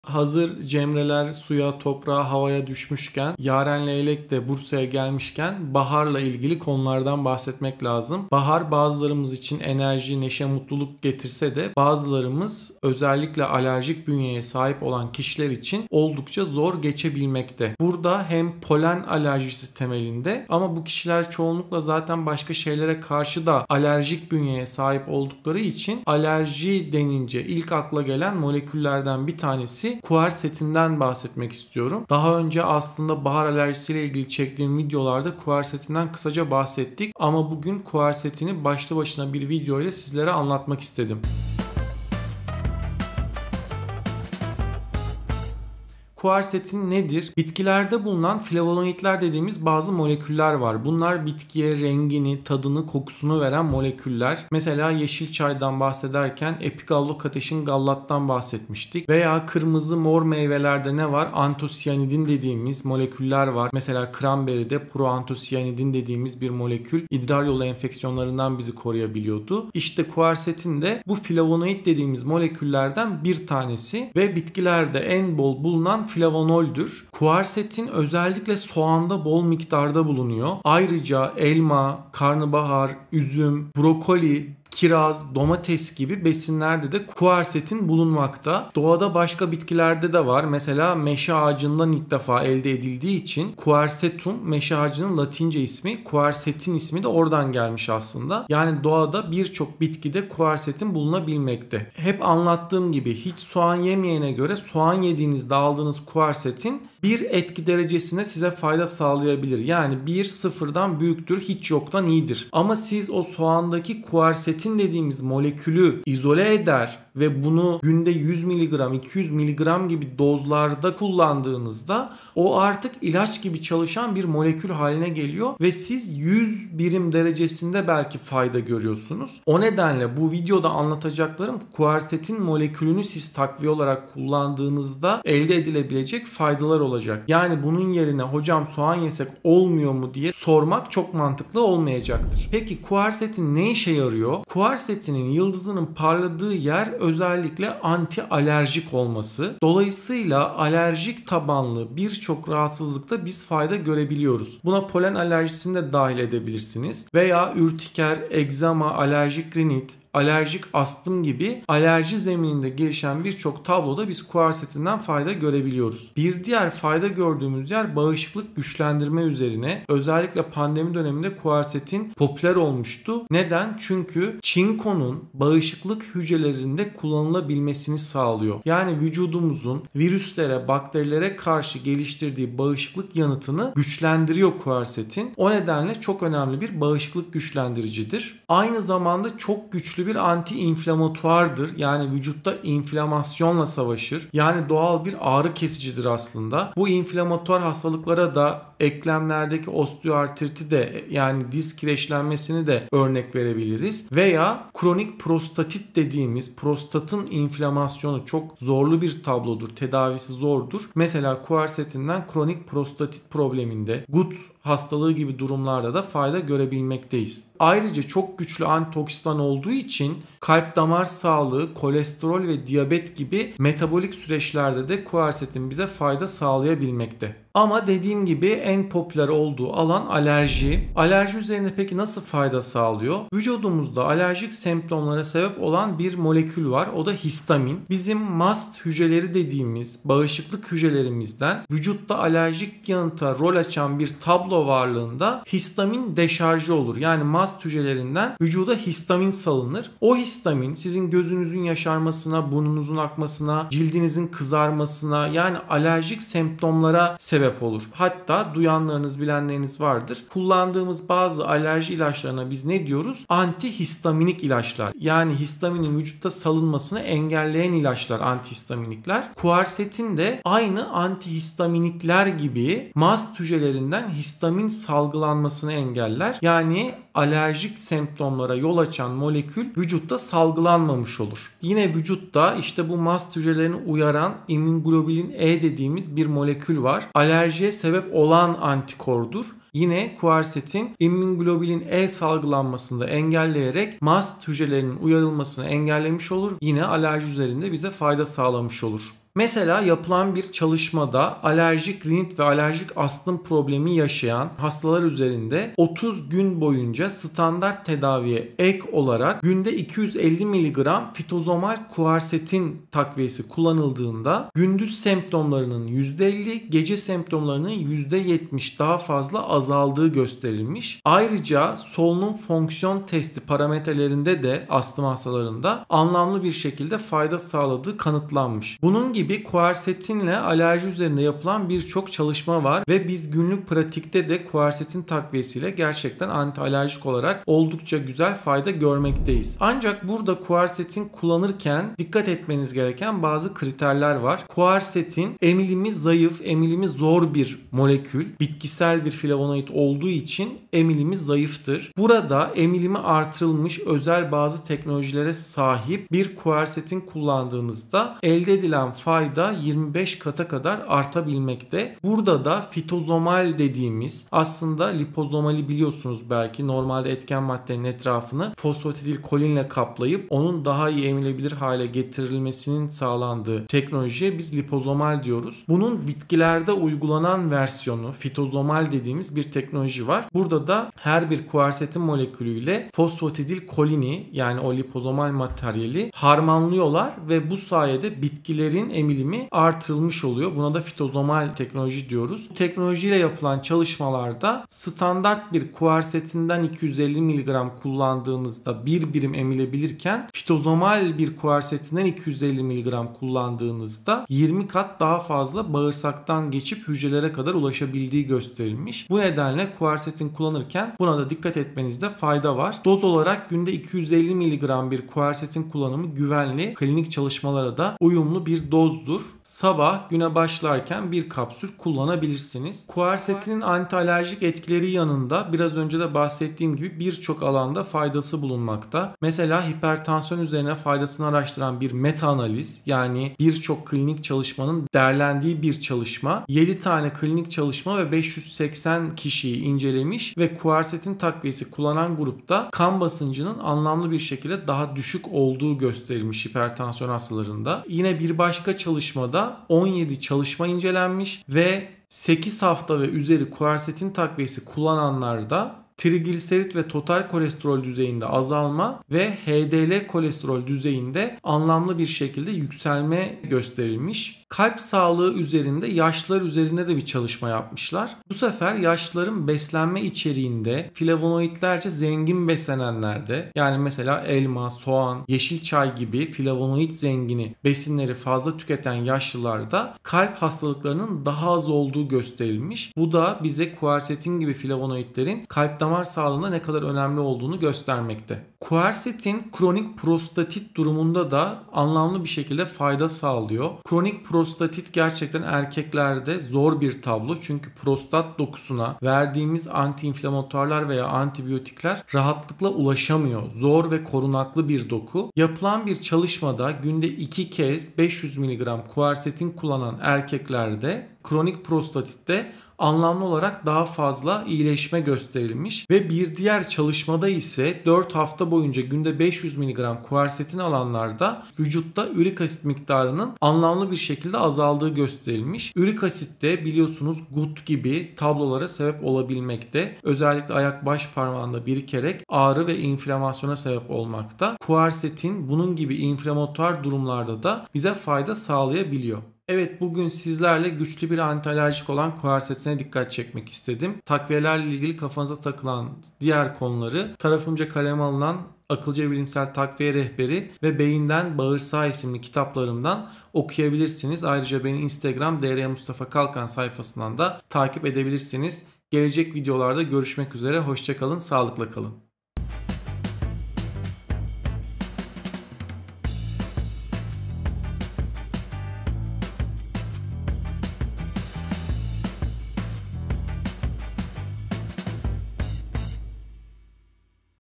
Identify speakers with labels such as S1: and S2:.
S1: Hazır Cemreler suya, toprağa, havaya düşmüşken, Yaren Leylek de Bursa'ya gelmişken baharla ilgili konulardan bahsetmek lazım. Bahar bazılarımız için enerji, neşe, mutluluk getirse de bazılarımız özellikle alerjik bünyeye sahip olan kişiler için oldukça zor geçebilmekte. Burada hem polen alerjisi temelinde ama bu kişiler çoğunlukla zaten başka şeylere karşı da alerjik bünyeye sahip oldukları için alerji denince ilk akla gelen moleküllerden bir tanesi kuersetinden bahsetmek istiyorum. Daha önce aslında bahar alerjisiyle ilgili çektiğim videolarda kuersetinden kısaca bahsettik ama bugün kuersetini başlı başına bir video ile sizlere anlatmak istedim. Kuersetin nedir? Bitkilerde bulunan flavonoidler dediğimiz bazı moleküller var. Bunlar bitkiye rengini, tadını, kokusunu veren moleküller. Mesela yeşil çaydan bahsederken epigallokataşin gallattan bahsetmiştik. Veya kırmızı mor meyvelerde ne var? Antosiyanidin dediğimiz moleküller var. Mesela cranberry'de proantosiyanidin dediğimiz bir molekül idrar yolu enfeksiyonlarından bizi koruyabiliyordu. İşte kuersetin de bu flavonoid dediğimiz moleküllerden bir tanesi ve bitkilerde en bol bulunan flavonoldür. Kuersetin özellikle soğanda bol miktarda bulunuyor. Ayrıca elma, karnabahar, üzüm, brokoli, kiraz, domates gibi besinlerde de kuersetin bulunmakta. Doğada başka bitkilerde de var. Mesela meşe ağacından ilk defa elde edildiği için quercetum meşe ağacının Latince ismi, quercetin ismi de oradan gelmiş aslında. Yani doğada birçok bitkide quercetin bulunabilmekte. Hep anlattığım gibi hiç soğan yemeyene göre soğan yediğinizde aldığınız quercetin bir etki derecesine size fayda sağlayabilir. Yani 1 sıfırdan büyüktür, hiç yoktan iyidir. Ama siz o soğandaki kuersetin dediğimiz molekülü izole eder ve bunu günde 100 mg, 200 mg gibi dozlarda kullandığınızda o artık ilaç gibi çalışan bir molekül haline geliyor ve siz 100 birim derecesinde belki fayda görüyorsunuz. O nedenle bu videoda anlatacaklarım kuersetin molekülünü siz takviye olarak kullandığınızda elde edilebilecek faydalar olacak. Yani bunun yerine hocam soğan yesek olmuyor mu diye sormak çok mantıklı olmayacaktır. Peki kuersetin ne işe yarıyor? Kuersetinin yıldızının parladığı yer özellikle anti alerjik olması. Dolayısıyla alerjik tabanlı birçok rahatsızlıkta biz fayda görebiliyoruz. Buna polen alerjisini de dahil edebilirsiniz. Veya ürtiker, egzama, alerjik rinit, alerjik astım gibi alerji zemininde gelişen birçok tabloda biz kuersetinden fayda görebiliyoruz. Bir diğer fayda gördüğümüz yer bağışıklık güçlendirme üzerine. Özellikle pandemi döneminde kuersetin popüler olmuştu. Neden? Çünkü çinkonun bağışıklık hücrelerinde kullanılabilmesini sağlıyor. Yani vücudumuzun virüslere, bakterilere karşı geliştirdiği bağışıklık yanıtını güçlendiriyor kuersetin. O nedenle çok önemli bir bağışıklık güçlendiricidir. Aynı zamanda çok güçlü bir anti-inflamatuardır. Yani vücutta inflamasyonla savaşır. Yani doğal bir ağrı kesicidir aslında. Bu inflamatuar hastalıklara da eklemlerdeki osteoartriti de yani diz kireçlenmesini de örnek verebiliriz. Veya kronik prostatit dediğimiz prostatın inflamasyonu çok zorlu bir tablodur. Tedavisi zordur. Mesela kuersetinden kronik prostatit probleminde, gut hastalığı gibi durumlarda da fayda görebilmekteyiz. Ayrıca çok güçlü antioksidan olduğu için kalp damar sağlığı, kolesterol ve diyabet gibi metabolik süreçlerde de kuersetin bize fayda sağlayabilmekte. Ama dediğim gibi en popüler olduğu alan alerji. Alerji üzerinde peki nasıl fayda sağlıyor? Vücudumuzda alerjik semptomlara sebep olan bir molekül var. O da histamin. Bizim mast hücreleri dediğimiz bağışıklık hücrelerimizden vücutta alerjik yanıta rol açan bir tablo varlığında histamin deşarjı olur. Yani mast hücrelerinden vücuda histamin salınır. O histamin sizin gözünüzün yaşarmasına, burnunuzun akmasına, cildinizin kızarmasına yani alerjik semptomlara sebep olur. Hatta duyanlarınız, bilenleriniz vardır. Kullandığımız bazı alerji ilaçlarına biz ne diyoruz? Antihistaminik ilaçlar. Yani histaminin vücutta salınmasını engelleyen ilaçlar, antihistaminikler. Kuersetin de aynı antihistaminikler gibi mast hücrelerinden histamin salgılanmasını engeller. Yani alerjik semptomlara yol açan molekül vücutta salgılanmamış olur. Yine vücutta işte bu mast hücrelerini uyaran immunoglobulin E dediğimiz bir molekül var. Alerjiye sebep olan antikordur. Yine kuersetin immunoglobulin E salgılanmasını da engelleyerek mast hücrelerinin uyarılmasını engellemiş olur. Yine alerji üzerinde bize fayda sağlamış olur. Mesela yapılan bir çalışmada alerjik rinit ve alerjik astım problemi yaşayan hastalar üzerinde 30 gün boyunca standart tedaviye ek olarak günde 250 mg fitozomal kuarsetin takviyesi kullanıldığında gündüz semptomlarının %50, gece semptomlarının %70 daha fazla azaldığı gösterilmiş. Ayrıca solunum fonksiyon testi parametrelerinde de astım hastalarında anlamlı bir şekilde fayda sağladığı kanıtlanmış. Bunun gibi kuarsetinle alerji üzerinde yapılan birçok çalışma var ve biz günlük pratikte de kuarsetin takviyesiyle gerçekten antialerjik olarak oldukça güzel fayda görmekteyiz. Ancak burada kuarsetin kullanırken dikkat etmeniz gereken bazı kriterler var. Kuarsetin emilimi zayıf, emilimi zor bir molekül. Bitkisel bir flavonoid olduğu için emilimi zayıftır. Burada emilimi artırılmış özel bazı teknolojilere sahip bir kuarsetin kullandığınızda elde edilen fayda 25 kata kadar artabilmekte. Burada da fitozomal dediğimiz, aslında lipozomali biliyorsunuz belki, normalde etken maddenin etrafını fosfatidilkolinle kaplayıp onun daha iyi emilebilir hale getirilmesinin sağlandığı teknolojiye biz lipozomal diyoruz. Bunun bitkilerde uygulanan versiyonu fitozomal dediğimiz bir teknoloji var. Burada da her bir kuarsetin molekülüyle fosfatidilkolini, yani o lipozomal materyali harmanlıyorlar ve bu sayede bitkilerin emilimi artırılmış oluyor. Buna da fitozomal teknoloji diyoruz. Bu teknolojiyle yapılan çalışmalarda standart bir kuarsetinden 250 mg kullandığınızda bir birim emilebilirken fitozomal bir kuarsetinden 250 mg kullandığınızda 20 kat daha fazla bağırsaktan geçip hücrelere kadar ulaşabildiği gösterilmiş. Bu nedenle kuarsetin kullanırken buna da dikkat etmenizde fayda var. Doz olarak günde 250 mg bir kuarsetin kullanımı güvenli, klinik çalışmalara da uyumlu bir dozdur. Sabah güne başlarken bir kapsül kullanabilirsiniz. Kuarsetin antialerjik etkileri yanında biraz önce de bahsettiğim gibi birçok alanda faydası bulunmakta. Mesela hipertansiyon üzerine faydasını araştıran bir meta analiz, yani birçok klinik çalışmanın derlendiği bir çalışma, 7 tane klinik çalışma ve 580 kişiyi incelemiş ve kuarsetin takviyesi kullanan grupta kan basıncının anlamlı bir şekilde daha düşük olduğu gösterilmiş hipertansiyon hastalarında. Yine bir başka çalışmada 17 çalışma incelenmiş ve 8 hafta ve üzeri kuarsetin takviyesi kullananlarda trigliserit ve total kolesterol düzeyinde azalma ve HDL kolesterol düzeyinde anlamlı bir şekilde yükselme gösterilmiş. Kalp sağlığı üzerinde yaşlılar üzerinde de bir çalışma yapmışlar. Bu sefer yaşlıların beslenme içeriğinde flavonoidlerce zengin beslenenlerde, yani mesela elma, soğan, yeşil çay gibi flavonoid zengini besinleri fazla tüketen yaşlılarda kalp hastalıklarının daha az olduğu gösterilmiş. Bu da bize kuarsetin gibi flavonoidlerin kalp damar sağlığında ne kadar önemli olduğunu göstermekte. Kuarsetin kronik prostatit durumunda da anlamlı bir şekilde fayda sağlıyor. Kronik prostatit gerçekten erkeklerde zor bir tablo, çünkü prostat dokusuna verdiğimiz antiinflamatuarlar veya antibiyotikler rahatlıkla ulaşamıyor. Zor ve korunaklı bir doku. Yapılan bir çalışmada günde 2 kez 500 mg kuarsetin kullanan erkeklerde kronik prostatitte anlamlı olarak daha fazla iyileşme gösterilmiş ve bir diğer çalışmada ise 4 hafta boyunca günde 500 mg kuarsetin alanlarda vücutta ürik asit miktarının anlamlı bir şekilde azaldığı gösterilmiş. Ürik asit de biliyorsunuz gut gibi tablolara sebep olabilmekte. Özellikle ayak baş parmağında birikerek ağrı ve inflamasyona sebep olmakta. Kuarsetin bunun gibi inflamatuar durumlarda da bize fayda sağlayabiliyor. Evet, bugün sizlerle güçlü bir antialerjik olan kuarsetine dikkat çekmek istedim. Takviyelerle ilgili kafanıza takılan diğer konuları tarafımca kaleme alınan Akılcı Bilimsel Takviye Rehberi ve Beyinden Bağırsağa isimli kitaplarımdan okuyabilirsiniz. Ayrıca beni Instagram DR Mustafa Kalkan sayfasından da takip edebilirsiniz. Gelecek videolarda görüşmek üzere. Hoşça kalın, sağlıkla kalın.